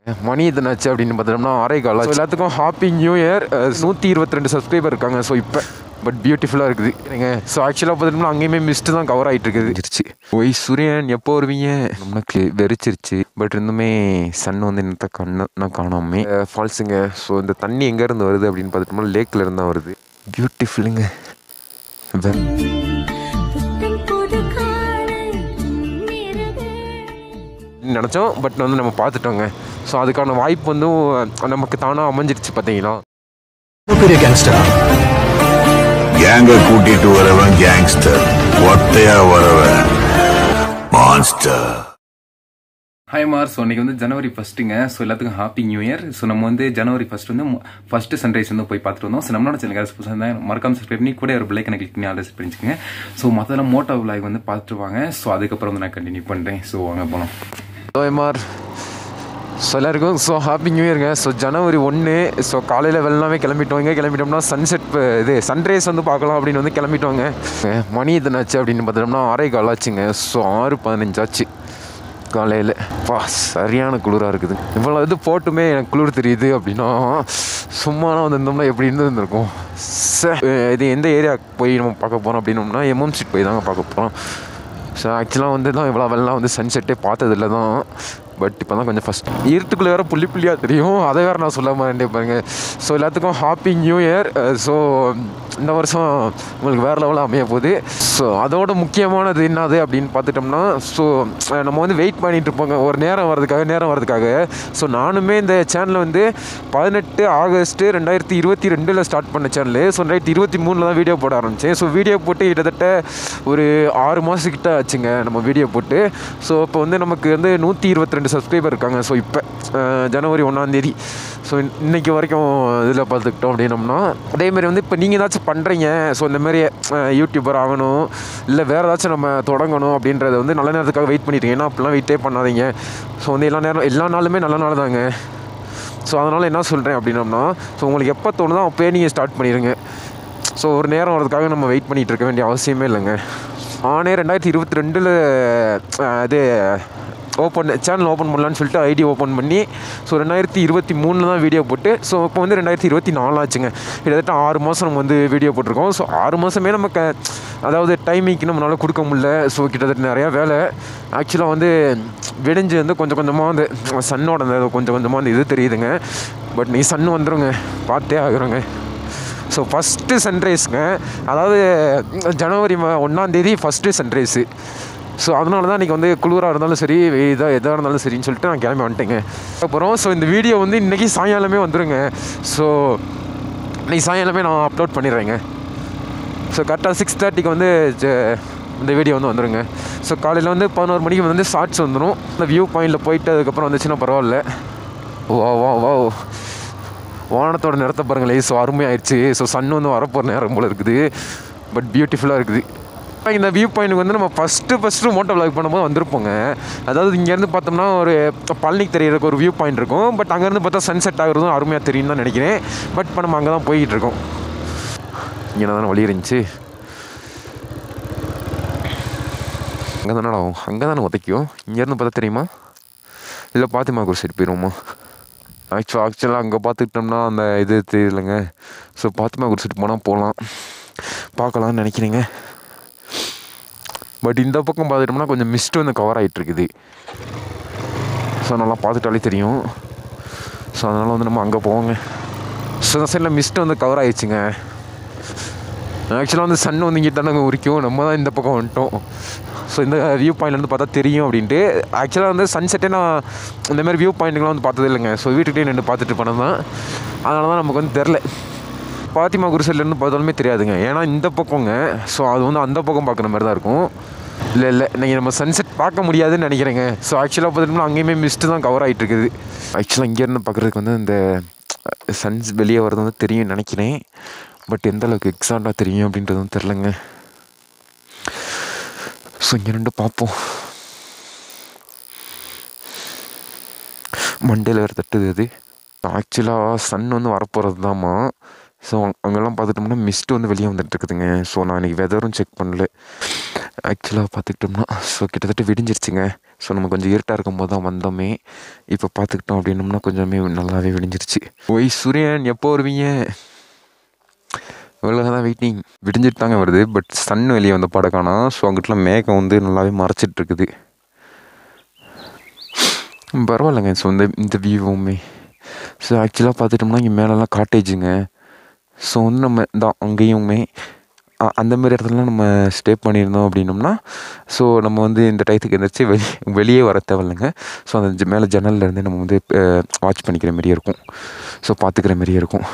மணி எத்தனாச்சு அப்படின்னு பார்த்தோம்னா 6:15. எல்லாத்துக்கும் ஹாப்பி நியூ இயர். 122 சப்ஸ்கிரைபர் இருக்காங்க. ஸோ இப்போ பட் பியூட்டிஃபுல்லாக இருக்குது சரிங்க. ஸோ ஆக்சுவலாக பார்த்தோம்னா அங்கேயுமே மிஸ்ட்டு தான் கவர் ஆகிட்டு இருக்குது. ஒய் சூரியன் எப்போ வருவீங்க நம்மளுக்கு வெறிச்சிருச்சு. பட் இருந்துமே சன் வந்து என்னத்த நான் காணாமே ஃபால்ஸுங்க. ஸோ இந்த தண்ணி எங்கேருந்து வருது அப்படின்னு பார்த்துட்டோம்னா லேக்கில் இருந்தால் வருது. பியூட்டிஃபுல்லுங்க நினச்சோம். பட் வந்து நம்ம பார்த்துட்டோங்க. ஸோ அதுக்கான வாய்ப்பு வந்து நமக்கு தானாக அமைஞ்சிருச்சு பார்த்தீங்களா. பெரிய கேங்ஸ்டர் கேங்க கூட்டிட்டு வரவன் கேங்ஸ்டர், ஒத்தையா வரவன் மான்ஸ்டர். ஹாய் மார். ஸோ இன்றைக்கி வந்து ஜனவரி 1ங்க. ஸோ எல்லாத்துக்கும் ஹாப்பி நியூ இயர். ஸோ நம்ம வந்து ஜனவரி 1 வந்து ஃபஸ்ட்டு சன்ரைஸ் வந்து போய் பார்த்துட்டு வந்தோம். ஸோ நம்மளோட சேனல் புதுசாக மறக்காம சப்ஸ்கிரைப் பண்ணி கூட ஒரு பிள்ளைக்கனை கிளிக் பண்ணி ஆர்டர் பண்ணிச்சுங்க. ஸோ மற்றெல்லாம் மோட்டோ விலாக் வந்து பார்த்துருவாங்க. ஸோ அதுக்கப்புறம் வந்து நான் கண்டினியூ பண்ணுறேன். ஸோ வாங்க போனோம். எம்ஆர் ஸோ எல்லாருக்கும் ஸோ ஹாப்பி நியூ இயருங்க. ஸோ ஜனவரி 1. ஸோ காலையில் வெள்ளமே கிளம்பிட்டோம்னா சன்செட் இது சன்ரைஸ் வந்து பார்க்கலாம் அப்படின்னு வந்து கிளம்பிட்டோங்க. மணி எத்தனாச்சு அப்படின்னு பார்த்தோம்னா 6:15 ஆச்சுங்க. ஸோ 6:15 ஆச்சு காலையில். சரியான குளிராக இருக்குது. இவ்வளோ இது போட்டுமே எனக்கு குளிர் தெரியுது அப்படின்னா சும்மா வந்திருந்தோம்னா எப்படி இருந்திருக்கும். இது எந்த ஏரியா போய் நம்ம பார்க்க போகிறோம் அப்படின்னோம்னா எம்எம் ஸ்ட்ரீட் போய் தாங்க பார்க்க போகிறோம். ஸோ ஆக்சுவலாக வந்து தான் இவ்வளோ வெள்ளம் வந்து சன்செட்டே பார்த்ததில்ல தான். பட் இப்போ தான் கொஞ்சம் ஃபஸ்ட் இருட்டுக்குள்ளே வேறு புள்ளியாக தெரியும். அதை வேறு நான் சொல்ல மாட்டேன் பாருங்க. ஸோ எல்லாத்துக்கும் ஹாப்பி நியூ இயர். ஸோ இந்த வருஷம் உங்களுக்கு வேறு லெவலில் அமைய போகுது. ஸோ அதோட முக்கியமானது என்னது அப்படின்னு பார்த்துட்டோம்னா ஸோ நம்ம வந்து வெயிட் பண்ணிகிட்டு இருப்போங்க ஒரு நேரம் வரதுக்காக. ஸோ நானுமே இந்த சேனலை வந்து 18 ஆகஸ்ட் 2022 ஸ்டார்ட் பண்ண சேனலு. ஸோ 2023 தான் வீடியோ போட ஆரம்பித்தேன். ஸோ வீடியோ போட்டு கிட்டத்தட்ட ஒரு 6 மாதத்துக்கிட்ட ஆச்சுங்க நம்ம வீடியோ போட்டு. ஸோ இப்போ வந்து நமக்கு வந்து 122 சப்ஸ்கிரைபர் இருக்காங்க. ஸோ இப்போ ஜனவரி 1 ஸோ இன்றைக்கி வரைக்கும் இதில் பார்த்துக்கிட்டோம் அப்படின்னோம்னா அதேமாதிரி வந்து இப்போ நீங்கள் ஏதாச்சும் பண்ணுறீங்க. ஸோ இந்தமாரி யூடியூபர் ஆகணும் இல்லை வேறு ஏதாச்சும் நம்ம தொடங்கணும் அப்படின்றத வந்து நல்ல நேரத்துக்காக வெயிட் பண்ணிட்டீங்க. ஏன்னா அப்படிலாம் வெயிட்டே பண்ணாதீங்க. ஸோ வந்து எல்லா நாளுமே நல்ல நாள் தாங்க. ஸோ அதனால் என்ன சொல்கிறேன் அப்படின்னோம்னா ஸோ உங்களுக்கு எப்போ தோணுதோ அப்போயே நீங்கள் ஸ்டார்ட் பண்ணிடுங்க. ஸோ ஒரு நேரம் வரதுக்காக நம்ம வெயிட் பண்ணிகிட்டு இருக்க வேண்டிய அவசியமே இல்லைங்க. 2022 இது சேனல் ஓப்பன் பண்ணலான்னு சொல்லிட்டு ஐடி ஓப்பன் பண்ணி ஸோ 2023 தான் வீடியோ போட்டு ஸோ இப்போ வந்து 2024 ஆச்சுங்க. கிட்டத்தட்ட 6 மாதம் நம்ம வந்து வீடியோ போட்டிருக்கோம். ஸோ 6 மாதமே நமக்கு அதாவது டைமிங்க்கு நம்மளால் கொடுக்க முடியல. ஸோ கிட்டத்தட்ட நிறையா வேலை ஆக்சுவலாக வந்து விடிஞ்சு வந்து கொஞ்சம் கொஞ்சமாக வந்து சன்னோட அந்த கொஞ்சம் கொஞ்சமாக அந்த இது தெரியுதுங்க. பட் நீ சன்னு வந்துடுங்க பார்த்தே ஆகுறோங்க. So first சன்ரைஸுங்க. அதாவது ஜனவரி 1 ஃபஸ்ட்டு சன்ரைஸு. ஸோ அதனால தான் இன்றைக்கி வந்து குளிராக இருந்தாலும் சரி எதாக இருந்தாலும் சரின்னு சொல்லிட்டு நான் கிளம்பி வந்துட்டேங்க. அப்புறம் ஸோ இந்த வீடியோ வந்து இன்றைக்கி சாயங்காலமே வந்துடுங்க. ஸோ இன்றைக்கி சாயங்காலமே நான் அப்லோட் பண்ணிடுறேங்க. ஸோ கரெக்டாக 6:30 வந்து இந்த வீடியோ வந்து வந்துடுங்க. ஸோ காலையில் வந்து 11 மணிக்கு வந்து ஷார்ட்ஸ் வந்துடும். இந்த வியூ பாயிண்டில் போயிட்டு அதுக்கப்புறம் வந்துச்சுன்னா பரவாயில்ல. வா வானத்தோட நிறத்தை பாருங்களேன். ஸோ அருமையாகிடுச்சு. ஸோ சன் வந்து வரப்போகிற நேரம் போல் இருக்குது. பட் பியூட்டிஃபுல்லாக இருக்குது. இந்த வியூ பாயிண்ட்டுக்கு வந்து நம்ம ஃபஸ்ட்டு மோட்டோ விலாக் பண்ணும்போது வந்திருப்போங்க. அதாவது இங்கேருந்து பார்த்தோம்னா ஒரு பழனிக்கு தெரியறதுக்கு ஒரு வியூ பாயிண்ட் இருக்கும். பட் அங்கேருந்து பார்த்தா சன்செட் ஆகுறதும் அருமையாக தெரியும் தான் நினைக்கிறேன். பட் இப்போ நம்ம அங்கே தான் போய்கிட்டு இருக்கோம். இங்கே தானே வழி இருந்துச்சு. அங்கே தானே ஆகும். அங்கே தானே உதைக்கும். இங்கேருந்து பார்த்தா தெரியுமா இல்லை பாத்திமா ஒரு சைடு போயிடுவோமா? ஆக்சுவலாக அங்கே பார்த்துக்கிட்டோம்னா அந்த இது தெரியலைங்க. ஸோ பாத்திமா ஒரு சைடு போனால் பார்க்கலான்னு நினைக்கிறேங்க. பட் இந்த பக்கம் பார்த்துட்டோம்னா கொஞ்சம் மிஸ்ட் வந்து கவர் ஆகிட்டுருக்குது. ஸோ நல்லா பார்த்துட்டாலே தெரியும். ஸோ அதனால் வந்து நம்ம அங்கே போவோங்க. ஸோ அந்த சைடில் மிஸ்ட் வந்து கவர் ஆகிடுச்சுங்க. ஆக்சுவலாக வந்து சன் வந்து இங்கே தானே உரிக்கும். நம்ம தான் இந்த பக்கம் வந்துட்டோம். ஸோ இந்த வியூ பாயிண்ட்லேருந்து பார்த்தா தெரியும் அப்படின்ட்டு. ஆக்சுவலாக வந்து சன்செட்டே நான் இந்தமாதிரி வியூ பாயிண்ட்டுங்களாம் வந்து பார்த்தது இல்லைங்க. ஸோ வீட்டுக்கிட்டே நின்று பார்த்துட்டு போனது தான். அதனால தான் நமக்கு வந்து தெரில. பாத்திமா குருசல்லேருந்து பார்த்தாலுமே தெரியாதுங்க. ஏன்னா இந்த பக்கங்க. ஸோ அது வந்து அந்த பக்கம் பார்க்குற மாதிரி தான் இருக்கும். இல்லை நீங்கள் நம்ம சன்செட் பார்க்க முடியாதுன்னு நினைக்கிறேங்க. ஸோ ஆக்சுவலாக பார்த்துட்டோம்னா அங்கேயுமே மிஸ்ட்டு தான் கவர் ஆகிட்டு இருக்குது. ஆக்சுவலாக இங்கேருந்து பார்க்குறதுக்கு வந்து இந்த சன்ஸ் வெளியே வரது வந்து தெரியும் நினைக்கிறேன். பட் எந்த அளவுக்கு எக்ஸாக்டாக தெரியும் அப்படின்றது வந்து தெரிலங்க. ஸோ இங்கே ரெண்டு பார்ப்போம். மண்டேல வேறு தட்டுது அது. ஆக்சுவலாக சன் வந்து வரப்போகிறது தாம்மா. ஸோ அங்கெல்லாம் பார்த்துட்டோம்னா மிஸ்ட்டு வந்து வெளியே வந்துட்டுருக்குதுங்க. ஸோ நான் இன்றைக்கி வெதரும் செக் பண்ணல. ஆக்சுவலாக பார்த்துக்கிட்டோம்னா ஸோ கிட்டத்தட்ட விடிஞ்சிருச்சுங்க. ஸோ நம்ம கொஞ்சம் இருட்டாக இருக்கும்போது தான் வந்தோமே. இப்போ பார்த்துக்கிட்டோம் அப்படின்னோம்னா கொஞ்சமே நல்லாவே விடிஞ்சிருச்சு. ஒய் சூரியன் எப்போ வருவீங்க? இவ்வளோ தான் வெயிட்டிங். விடிஞ்சிட்டு தாங்க வருது, பட் சன் வெளியே வந்த பாட காணோம். ஸோ அங்கிட்டலாம் மேகம் வந்து நல்லாவே மறைச்சிட்ருக்குது. பரவாயில்லைங்க. ஸோ இந்த வியூவுமே ஸோ ஆக்சுவலாக பார்த்துட்டோம்னா இங்கே மேலெலாம் காட்டேஜுங்க. ஸோ வந்து நம்ம தான் அங்கேயுமே அந்தமாரி இடத்துலலாம் நம்ம ஸ்டே பண்ணியிருந்தோம் அப்படின்னோம்னா ஸோ நம்ம வந்து இந்த டயத்துக்கு எந்திரிச்சு வெளியே வர தேவையில்லைங்க. ஸோ அந்த மேலே ஜன்னல்லேருந்து நம்ம வந்து வாட்ச் பண்ணிக்கிற மாதிரியே இருக்கும். ஸோ பார்த்துக்கிற மாதிரியே இருக்கும்.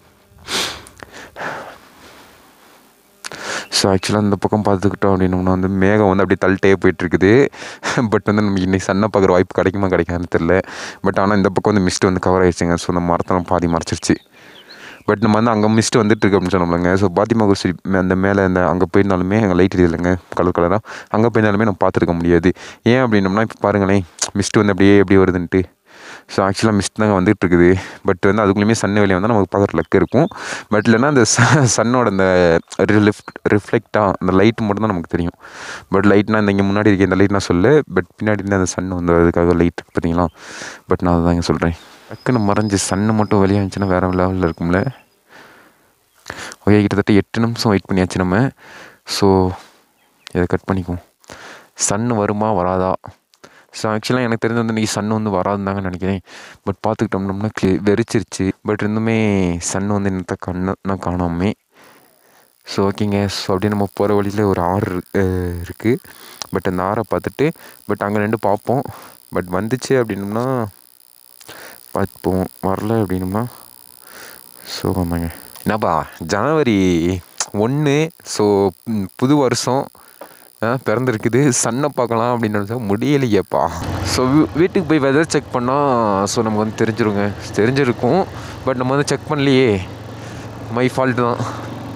ஸோ ஆக்சுவலாக இந்த பக்கம் பார்த்துக்கிட்டோம் அப்படின்னோம்னா வந்து மேகம் வந்து அப்படியே தள்ளிட்டே போயிட்டுருக்குது. பட் வந்து நமக்கு இன்றைக்கி சன்னை பார்க்குற வாய்ப்பு கிடைக்குமா கிடைக்காதுன்னு தெரில. பட் ஆனால் இந்த பக்கம் வந்து மிஸ்ட் வந்து கவர் ஆகிடுச்சுங்க. ஸோ அந்த மரத்தெல்லாம் பாதி மறைச்சிருச்சு. பட் நம்ம வந்து அங்கே மிஸ்ட் வந்துட்டுருக்கு அப்படின்னு சொன்னோம்லங்க. ஸோ பாத்திமா குர்சி அந்த மேலே அந்த அங்கே போயிருந்தாலுமே அங்கே லைட் இல்லைங்க கலராக. அங்கே போயிருந்தாலுமே நம்ம பார்த்துருக்க முடியாது. ஏன் அப்படின்னோம்னா இப்போ பாருங்களேன் மிஸ்ட் வந்து அப்படியே எப்படி வருதுன்ட்டு. ஸோ ஆக்சுவலாக மிஸ்ட் தாங்க வந்துட்டுருக்குது. பட் வந்து அதுக்குள்ளேயுமே சன் வெளியே வந்தால் நமக்கு பார்க்குற லக் இருக்கும். பட் இல்லைன்னா அந்த சன்னோட அந்த ரிஃப்ளெக்டாக அந்த லைட் மட்டும் தான் நமக்கு தெரியும். பட் லைட்னா இந்த இங்கே முன்னாடி இருக்க இந்த லைட் நான் சொல்ல, பட் பின்னாடி இருந்து அந்த சன் வந்து அதுக்காக லைட் பார்த்தீங்களா. பட் நான் அதுதாங்க சொல்கிறேன். டக்குன்னு மறைஞ்சி சன்னு மட்டும் வெளியே இருந்துச்சுன்னா வேறு லெவலில் இருக்கும்ல. ஓகே, கிட்டத்தட்ட 8 நிமிஷம் வெயிட் பண்ணியாச்சு நம்ம. ஸோ இதை கட் பண்ணிக்குவோம். சன்னு வருமா வராதா? ஸோ ஆக்சுவலாக எனக்கு தெரிஞ்ச வந்து இன்றைக்கி சன் வந்து வராதுன்னு தாங்க நினைக்கிறேன். பட் பார்த்துக்கிட்டோம்னா வெறிச்சிருச்சு. பட் இருந்துமே சன் வந்து என்னத்தை நான் காணாமே. ஸோ ஓகேங்க. ஸோ அப்படியே நம்ம போகிற வழியில் ஒரு ஆறு இருக்குது. பட் அந்த ஆறை பார்த்துட்டு பட் அங்கே ரெண்டு பார்ப்போம். பட் வந்துச்சு அப்படின்னோம்னா பார்த்துப்போம், வரல அப்படின்னோம்னா ஸோ ஆமாங்க. என்னப்பா ஜனவரி 1. ஸோ புது வருஷம் பிறந்திருக்குது. சன்னை பார்க்கலாம் அப்படின்னு நினச்சா முடியலையேப்பா. ஸோ வீட்டுக்கு போய் வெதர் செக் பண்ணால் ஸோ நமக்கு வந்து தெரிஞ்சிருக்கும். பட் நம்ம வந்து செக் பண்ணலையே, மை ஃபால்ட்டு தான்.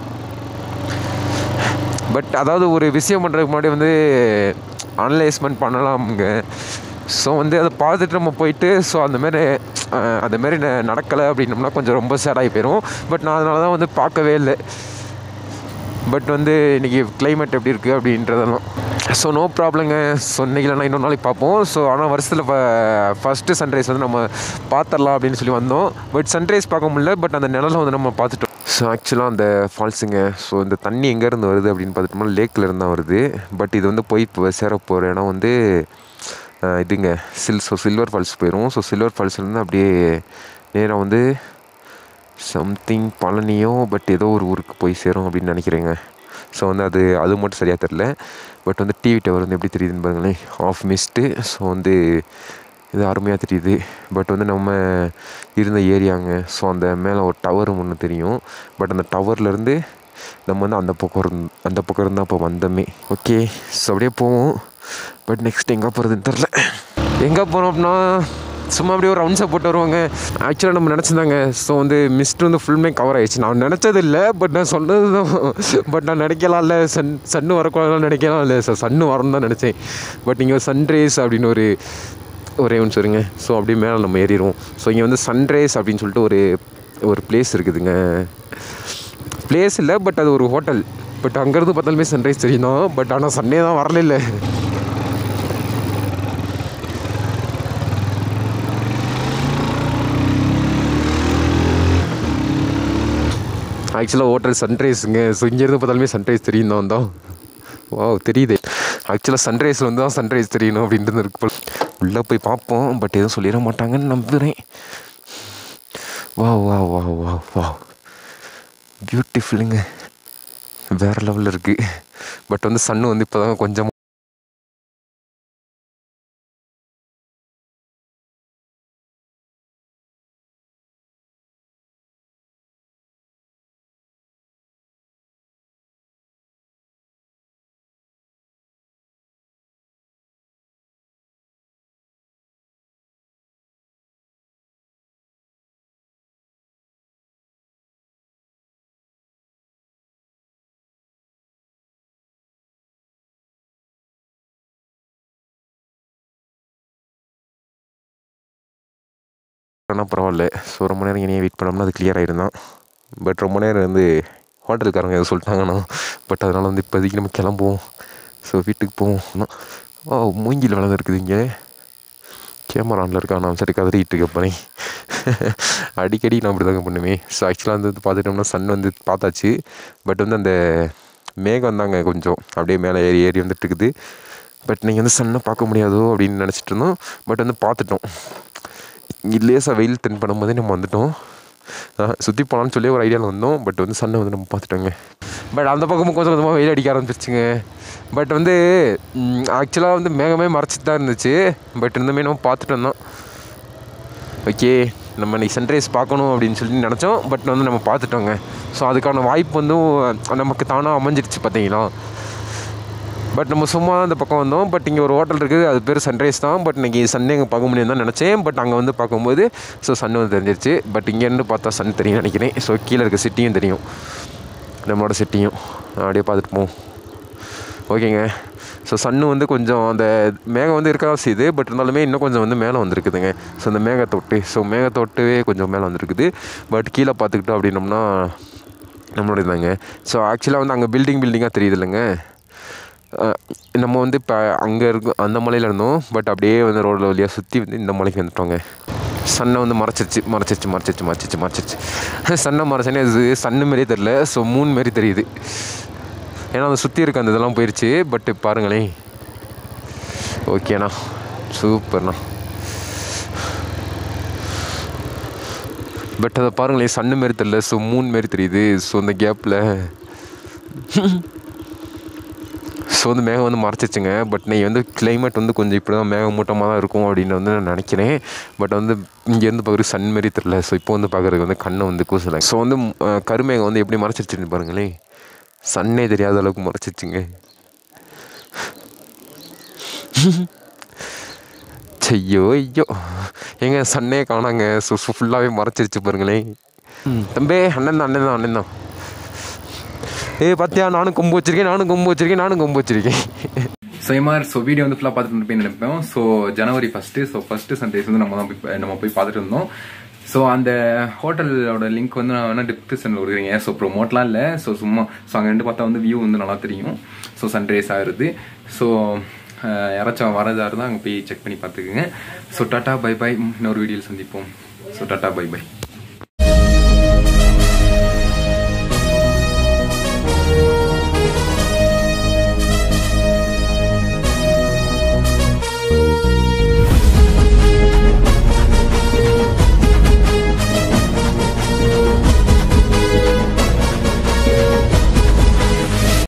பட் அதாவது ஒரு விஷயம் பண்ணுறதுக்கு முன்னாடி வந்து அனலைஸ்மெண்ட் பண்ணலாமுங்க. ஸோ வந்து அதை பார்த்துட்டு நம்ம போயிட்டு ஸோ அந்தமாரி நடக்கலை அப்படின்னோம்னா கொஞ்சம் ரொம்ப சேடாகி போயிடும். பட் நான் அதனால தான் வந்து பார்க்கவே இல்லை. பட் வந்து இன்றைக்கி கிளைமேட் எப்படி இருக்குது அப்படின்றதெல்லாம் ஸோ நோ ப்ராப்ளங்க. ஸோ இன்றைக்கி இல்லைனா இன்னொரு நாளைக்கு பார்ப்போம். ஸோ ஆனால் வருஷத்தில் ஃபஸ்ட்டு சன்ரைஸ் வந்து நம்ம பார்த்துடலாம் அப்படின்னு சொல்லி வந்தோம். பட் சன்ரைஸ் பார்க்க முடியல. பட் அந்த நிழலை வந்து நம்ம பார்த்துட்டோம். ஸோ ஆக்சுவலாக அந்த ஃபால்ஸுங்க. ஸோ இந்த தண்ணி எங்கேருந்து வருது அப்படின்னு பார்த்துட்டோம்னா லேக்கில் இருந்தால் வருது. பட் இது வந்து போய் சேர போகிற இடம் வந்து இதுங்க சில்வர் ஃபால்ஸ் போயிடும். ஸோ சில்வர் ஃபால்ஸ்லேருந்து அப்படியே நேராக வந்து சம்திங் பழனியோ பட் ஏதோ ஒரு ஊருக்கு போய் சேரும் அப்படின்னு நினைக்கிறேங்க. ஸோ வந்து அது மட்டும் சரியாக தெரில. பட் வந்து டிவி டவர் வந்து எப்படி தெரியுதுன்னு பாருங்களேன், ஆஃப் மிஸ்ட்டு. ஸோ வந்து இது அருமையாக தெரியுது. பட் வந்து நம்ம இருந்த ஏரியாங்க. ஸோ அந்த மேலே ஒரு டவர் ஒன்று தெரியும். பட் அந்த டவர்லேருந்து நம்ம வந்து அந்த பக்கம் இருந்தால் இப்போ வந்தோமே. ஓகே, ஸோ அப்படியே போவோம். பட் நெக்ஸ்ட் எங்கே போகிறதுன்னு தெரில. எங்கே போகிறோம் அப்படின்னா சும்மா அப்படியே ஒரு ரவுண்ட்ஸை போட்டு வருவாங்க. ஆக்சுவலாக நம்ம நினச்சிருந்தாங்க. ஸோ வந்து மிஸ்ட் வந்து ஃபுல்லுமே கவர் ஆகிடுச்சு. நான் நினச்சது இல்லை, பட் நான் சொன்னது தான். பட் நான் நினைக்கலாம் இல்லை, சன்னு வரக்கூடாதுலாம் நினைக்கலாம் இல்லை. சன்னு வரணும் தான் நினச்சேன். பட் இங்கே சன்ரைஸ் அப்படின்னு ஒரே ஒன்று சொல்லுங்க. ஸோ அப்படியே மேலே நம்ம ஏறிடுவோம். ஸோ இங்கே வந்து சன்ரைஸ் அப்படின்னு சொல்லிட்டு ஒரு பிளேஸ் இருக்குதுங்க. பிளேஸ் இல்லை, பட் அது ஒரு ஹோட்டல். பட் அங்கேருந்து பார்த்தாலுமே சன்ரைஸ் தெரியும் தான். பட் ஆனால் சன்னே தான் வரல இல்லை. ஆக்சுவலாக ஹோட்டல் சன்ரைஸுங்க. ஸோ இங்கேருந்து பார்த்தாலுமே சன்ரைஸ் தெரியும் தான். தெரியுது. ஆக்சுவலாக சன்ரைஸில் வந்து தான் சன்ரைஸ் தெரியணும் அப்படின்றது இருக்கு. உள்ளே போய் பார்ப்போம். பட் எதுவும் சொல்லிட மாட்டாங்கன்னு நம்புகிறேன். வா பியூட்டிஃபுல்லுங்க. வேறு லெவலில் இருக்குது. பட் வந்து சன்னு வந்து இப்போ தான் கொஞ்சம் ஆனால் பரவாயில்ல. ஸோ ரொம்ப நேரம் இங்கே வெயிட் பண்ணோம்னா அது கிளியர் ஆகிருந்தான். பட் ரொம்ப நேரம் வந்து ஹோட்டலுக்காரங்க எதாவது சொல்லிட்டாங்கண்ணா. பட் அதனால் வந்து இப்போதைக்கு நம்ம கிளம்புவோம். ஸோ வீட்டுக்கு போவோம். மூங்கில் வளர்ந்துருக்குது இங்கே. கேமரா ஆனில் இருக்கா? நான் சரி கதறிட்டு இருக்க போகிறேன். அடிக்கடி நான் அப்படி தாங்க பண்ணுவேன். ஸோ ஆக்சுவலாக வந்து பார்த்துட்டோம்னா சன் வந்து பார்த்தாச்சு. பட் வந்து அந்த மேகம் தாங்க கொஞ்சம் அப்படியே மேலே ஏறி ஏறி வந்துட்டு இருக்குது. பட் நீங்கள் வந்து சன்னை பார்க்க முடியாதோ அப்படின்னு நினச்சிட்டு இருந்தோம். பட் வந்து பார்த்துட்டோம். இங்கே லேசாக வெயில் தென் பண்ணும்போதே நம்ம வந்துட்டோம். சுற்றி போகலான்னு சொல்லி ஒரு ஐடியாவில் வந்தோம். பட் வந்து சன்னை வந்து நம்ம பார்த்துட்டோங்க. பட் அந்த பக்கமும் கொஞ்சம் கொஞ்சமாக வெயில் அடிக்க ஆரம்பிச்சிருச்சுங்க. பட் வந்து ஆக்சுவலாக வந்து மேகமே மறைச்சிட்டு தான் இருந்துச்சு. பட் இருந்துமே நம்ம பார்த்துட்டு வந்தோம். ஓகே, நம்ம இன்றைக்கி சன்ரைஸ் பார்க்கணும் அப்படின்னு சொல்லி நினச்சோம். பட் வந்து நம்ம பார்த்துட்டோங்க. ஸோ அதுக்கான வாய்ப்பு வந்து நமக்கு தானாக அமைஞ்சிருச்சு பார்த்தீங்களா. பட் நம்ம சும்மா அந்த பக்கம் வந்தோம். பட் இங்கே ஒரு ஹோட்டல் இருக்குது, அது பேர் சன்ரைஸ் தான். பட் இன்றைக்கி சன்னே அங்கே பார்க்க முடியும் தான் நினச்சேன். பட் அங்கே வந்து பார்க்கும்போது ஸோ சன் வந்து தெரிஞ்சிருச்சு. பட் இங்கேருந்து பார்த்தா சன் தெரியும் நினைக்கிறேன். ஸோ கீழே இருக்க சிட்டியும் தெரியும், நம்மளோட சிட்டியும் அப்படியே பார்த்துட்டு போவோம். ஓகேங்க. ஸோ சன்னு வந்து கொஞ்சம் அந்த மேகம் வந்து இருக்கா செய்யுது. பட் இருந்தாலுமே இன்னும் கொஞ்சம் வந்து மேலே வந்துருக்குதுங்க. ஸோ அந்த மேகத்தொட்டு மேகத்தொட்டவே கொஞ்சம் மேலே வந்துருக்குது. பட் கீழே பார்த்துக்கிட்டோம் அப்படின்னோம்னா நம்மளோட இதாங்க. ஸோ ஆக்சுவலாக வந்து அங்கே பில்டிங்காக தெரியுது இல்லைங்க. நம்ம வந்து இப்போ அங்கே இருக்கும் அந்த மலையில் இருந்தோம். பட் அப்படியே வந்து ரோடில் வழியாக சுற்றி வந்து இந்த மலைக்கு வந்துட்டோங்க. சன்னை வந்து மறைச்சிருச்சு. சன்னை மறைச்சனே அது சன்னு மாரியே தெரில. ஸோ மூணு மாரி தெரியுது. ஏன்னா அதை சுற்றி இருக்க அந்த இதெல்லாம் போயிடுச்சு. பட்டு பாருங்களேன். ஓகேண்ணா, சூப்பர்ண்ணா. பட் அதை பாருங்களேன், சன்னு மாரி தெரில. ஸோ மூணு மாரி தெரியுது. ஸோ அந்த கேப்பில் ஸோ வந்து மேகம் வந்து மறைச்சிச்சுங்க. பட் நீ வந்து கிளைமேட் வந்து கொஞ்சம் இப்படி தான் மேகமூட்டமாக தான் இருக்கும் அப்படின்னு வந்து நான் நினைக்கிறேன். பட் வந்து இங்கேருந்து பார்க்குறது சன் மாரி தெரில. ஸோ இப்போ வந்து பார்க்குறதுக்கு வந்து கண்ணை வந்து கூசலை. ஸோ வந்து கருமேகம் வந்து எப்படி மறைச்சிருச்சுன்னு பாருங்களேன். சன்னே தெரியாத அளவுக்கு மறைச்சிச்சுங்க. ஐயோ எங்க சன்னே காணாங்க. ஸோ ஃபுல்லாகவே மறைச்சிருச்சு பாருங்களேன். தம்பே அண்ணன் தான். பார்த்தியா, நானும் கொம்பு வச்சிருக்கேன். ஸோ ஸோ வீடியோ வந்து ஃபுல்லாக பார்த்துட்டு போய் நினைப்போம். ஸோ ஜனவரி 1 ஸோ ஃபஸ்ட்டு சன்ரைஸ் வந்து நம்ம போய் பார்த்துட்டு இருந்தோம். ஸோ அந்த ஹோட்டலோட லிங்க் வந்து நான் வேணால் டிஸ்கிரிப்ஷனில் கொடுக்குறீங்க. ஸோ ப்ரொமோட்லாம் இல்லை. ஸோ சும்மா அங்கே ரெண்டு பார்த்தா வந்து வியூ வந்து நல்லா தெரியும். ஸோ சன்ரைஸ் ஆகுது. ஸோ யாராச்சும் வரதா இருந்தால் அங்கே போய் செக் பண்ணி பார்த்துக்குங்க. So tata bye bye. இன்னொரு வீடியோவில் சந்திப்போம். ஸோ டாட்டா பை பாய்.